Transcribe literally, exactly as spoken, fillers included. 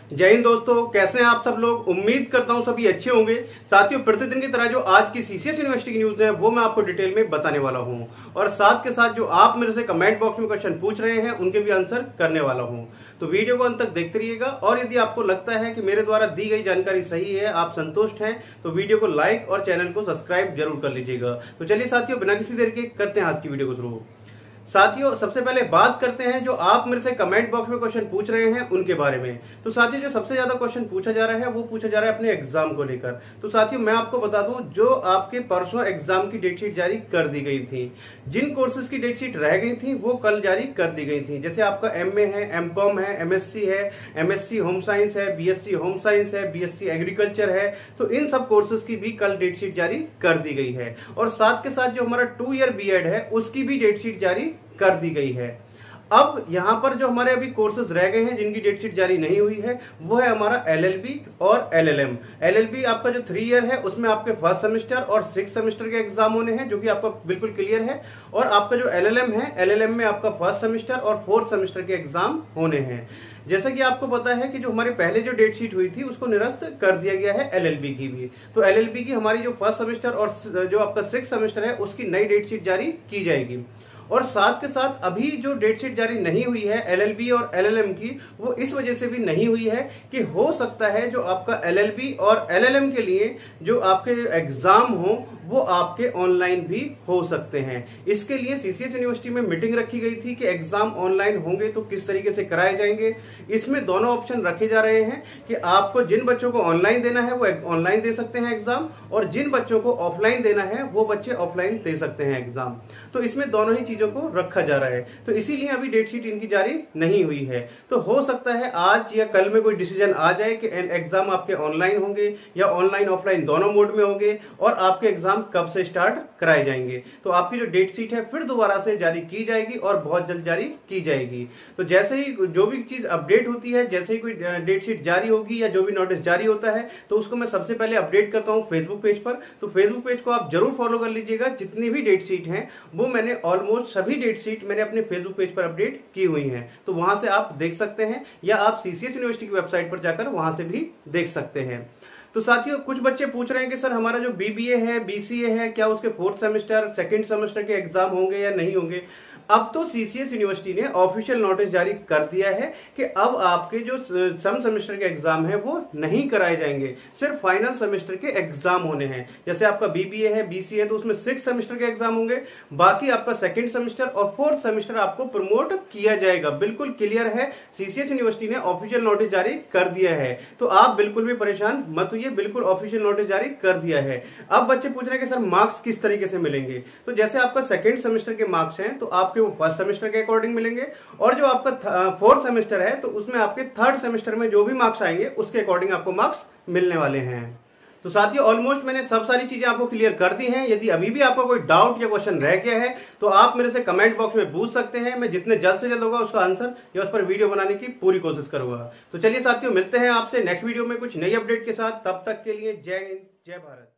जय हिंद दोस्तों, कैसे हैं आप सब लोग। उम्मीद करता हूं सभी अच्छे होंगे। साथियों, प्रतिदिन की तरह जो आज की सीसीएस यूनिवर्सिटी की न्यूज है वो मैं आपको डिटेल में बताने वाला हूं और साथ के साथ जो आप मेरे से कमेंट बॉक्स में क्वेश्चन पूछ रहे हैं उनके भी आंसर करने वाला हूं। तो वीडियो को अंत तक देखते रहिएगा और यदि आपको लगता है कि मेरे द्वारा दी गई जानकारी सही है, आप संतुष्ट हैं, तो वीडियो को लाइक और चैनल को सब्सक्राइब जरूर कर लीजिएगा। तो चलिए साथियों, बिना किसी देर के करते हैं आज की वीडियो को शुरू। साथियों, सबसे पहले बात करते हैं जो आप मेरे से कमेंट बॉक्स में क्वेश्चन पूछ रहे हैं उनके बारे में। तो साथियों, जो सबसे ज्यादा क्वेश्चन पूछा जा रहा है वो पूछा जा रहा है अपने एग्जाम को लेकर। तो साथियों, मैं आपको बता दूं, जो आपके परसों एग्जाम की डेट शीट जारी कर दी गई थी, जिन कोर्सेज की डेट शीट रह गई थी वो कल जारी कर दी गई थी। जैसे आपका एमए है, एमकॉम है, एमएससी है, एमएससी होम साइंस है, बीएससी होम साइंस है, बीएससी एग्रीकल्चर है, तो इन सब कोर्सेज की भी कल डेट शीट जारी कर दी गई है। और साथ के साथ जो हमारा टू ईयर बीएड है उसकी भी डेट शीट जारी कर दी गई है। अब यहां पर जो हमारे अभी कोर्सेज रह गए हैं जिनकी डेट शीट जारी नहीं हुई है वो है हमारा एलएलबी और एलएलएम। एलएलबी आपका जो थ्री ईयर है उसमें आपके फर्स्ट सेमेस्टर और सिक्स सेमेस्टर के एग्जाम होने हैं, जो कि आपका बिल्कुल क्लियर है। और आपका जो एलएलएम है, एलएलएम में आपका फर्स्ट सेमेस्टर और फोर्थ सेमेस्टर के एग्जाम होने हैं। जैसा कि आपको पता है कि जो हमारे पहले जो डेट शीट हुई थी उसको निरस्त कर दिया गया है एलएलबी की भी। तो एलएलबी की हमारी जो फर्स्ट सेमेस्टर और जो आपका सिक्स सेमेस्टर है उसकी नई डेट शीट जारी की जाएगी। और साथ के साथ अभी जो डेट शीट जारी नहीं हुई है एलएलबी और एलएलएम की, वो इस वजह से भी नहीं हुई है कि हो सकता है जो आपका एलएलबी और एलएलएम के लिए जो आपके एग्जाम हो वो आपके ऑनलाइन भी हो सकते हैं। इसके लिए सीसीएस यूनिवर्सिटी में मीटिंग रखी गई थी कि एग्जाम ऑनलाइन होंगे तो किस तरीके से कराए जाएंगे। इसमें दोनों ऑप्शन रखे जा रहे हैं कि आपको जिन बच्चों को ऑनलाइन देना है वो ऑनलाइन दे सकते हैं एग्जाम, और जिन बच्चों को ऑफलाइन देना है वो बच्चे ऑफलाइन दे सकते हैं एग्जाम। तो इसमें दोनों ही चीजों को रखा जा रहा है। तो इसीलिए अभी डेट शीट इनकी जारी नहीं हुई है। तो हो सकता है आज या कल में कोई डिसीजन आ जाए कि एग्जाम आपके ऑनलाइन होंगे या ऑनलाइन ऑफलाइन दोनों मोड में होंगे और आपके एग्जाम कब से स्टार्ट कराए जाएंगे। तो आपकी जो डेट शीट है फिर दोबारा से जारी की जाएगी और बहुत जल्द जारी की जाएगी। तो जैसे ही जो भी चीज अपडेट होती है, जैसे ही कोई डेट शीट जारी होगी या जो भी नोटिस जारी होता है, तो उसको मैं सबसे पहले अपडेट करता हूं फेसबुक पेज पर। तो फेसबुक पेज को आप जरूर फॉलो कर लीजिएगा। जितनी भी डेट शीट है वो मैंने ऑलमोस्ट सभी डेट शीट मैंने अपने फेसबुक पेज पर अपडेट की हुई है। तो वहां से आप देख सकते हैं या आप सीसीएस यूनिवर्सिटी की वेबसाइट पर जाकर वहां से भी देख सकते हैं। तो साथियों, कुछ बच्चे पूछ रहे हैं कि सर हमारा जो बीबीए है, बीसीए है, क्या उसके फोर्थ सेमेस्टर सेकंड सेमेस्टर के एग्जाम होंगे या नहीं होंगे। अब तो सीसीएस यूनिवर्सिटी ने ऑफिशियल नोटिस जारी कर दिया है कि अब आपके जो सम सेमेस्टर के एग्जाम है वो नहीं कराए जाएंगे, सिर्फ फाइनल सेमेस्टर के एग्जाम होने हैं। जैसे आपका बीबीए है, बीसीए है, तो उसमें सिक्स सेमेस्टर के एग्जाम होंगे, बाकी आपका सेकंड सेमेस्टर और फोर्थ सेमेस्टर आपको प्रमोट किया जाएगा। बिल्कुल क्लियर है, सीसीएस यूनिवर्सिटी ने ऑफिशियल नोटिस जारी कर दिया है। तो आप बिल्कुल भी परेशान मत होइए, बिल्कुल ऑफिशियल नोटिस जारी कर दिया है। अब बच्चे पूछ रहे हैं कि सर मार्क्स किस तरीके से मिलेंगे। तो जैसे आपका सेकंड सेमेस्टर के मार्क्स हैं तो आपके वो फर्स्ट सेमेस्टर के अकॉर्डिंग मिलेंगे, और जो आपका फोर्थ सेमेस्टर है तो उसमें आपके थर्ड सेमेस्टर में जो भी मार्क्स आएंगे उसके अकॉर्डिंग आपको मार्क्स मिलने वाले हैं। तो साथियों, ऑलमोस्ट मैंने सब सारी चीजें आपको क्लियर कर दी हैं। यदि अभी भी आपको कोई डाउट या क्वेश्चन रह गया है तो आप मेरे से कमेंट बॉक्स में पूछ सकते हैं। मैं जितने जल्द से जल्द होगा उसका आंसर या उस पर वीडियो बनाने की पूरी कोशिश करूंगा। तो चलिए साथियों, मिलते हैं आपसे नेक्स्ट वीडियो में कुछ नई अपडेट के साथ। तब तक के लिए जय हिंद, जय भारत।